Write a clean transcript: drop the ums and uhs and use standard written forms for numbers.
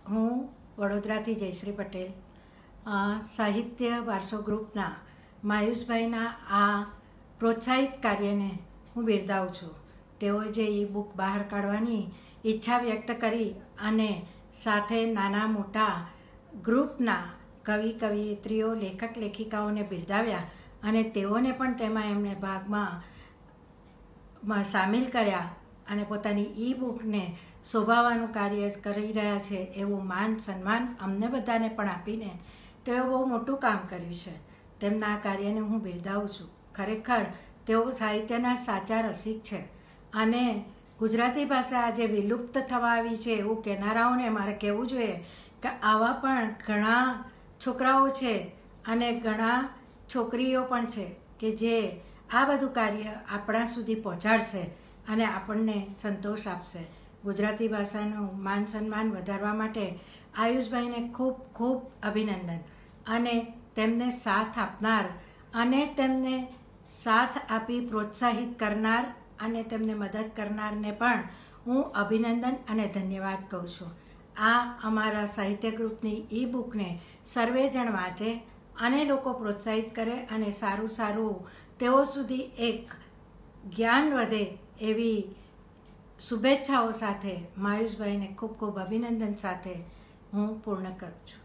હું વડોદરાથી જયશ્રી પટેલ સાહિત્ય વારસો ગ્રુપના માયુષભાઈના આ પ્રોત્સાહિત કાર્યને હું બિરદાવું છું. તેઓએ જે ઈ બુક બહાર કાઢવાની ઈચ્છા વ્યક્ત કરી અને સાથે નાના મોટા ગ્રુપના કવિ કવિયત્રીઓ લેખક લેખિકાઓને બિરદાવ્યા અને તેઓને પણ તેમાં એમણે ભાગમાં સામેલ કર્યા અને પોતાની ઈ બુકને શોભાવવાનું કાર્ય કરી રહ્યા છે એવું માન સન્માન અમને બધાને પણ આપીને તેઓ બહુ મોટું કામ કર્યું છે. તેમના આ કાર્યને હું બિરદાવું છું. ખરેખર તેઓ સાહિત્યના સાચા રસિક છે અને ગુજરાતી ભાષા આજે વિલુપ્ત થવા આવી છે એવું કહેનારાઓને મારે કહેવું જોઈએ કે આવા પણ ઘણા છોકરાઓ છે અને ઘણા છોકરીઓ પણ છે કે જે આ બધું કાર્ય આપણા સુધી પહોંચાડશે અને આપણને સંતોષ આપશે. ગુજરાતી ભાષાનું માન સન્માન વધારવા માટે આયુષભાઈને ખૂબ ખૂબ અભિનંદન અને તેમને સાથ આપનાર અને તેમને સાથ આપી પ્રોત્સાહિત કરનાર અને તેમને મદદ કરનારને પણ હું અભિનંદન અને ધન્યવાદ કહું છું. આ અમારા સાહિત્ય ગ્રુપની ઈ બુકને સર્વે જણ વાંચે અને લોકો પ્રોત્સાહિત કરે અને સારું સારું તેઓ સુધી એક જ્ઞાન વધે એવી શુભેચ્છાઓ સાથે માયુષભાઈને ખૂબ ખૂબ અભિનંદન સાથે હું પૂર્ણ કરું છું.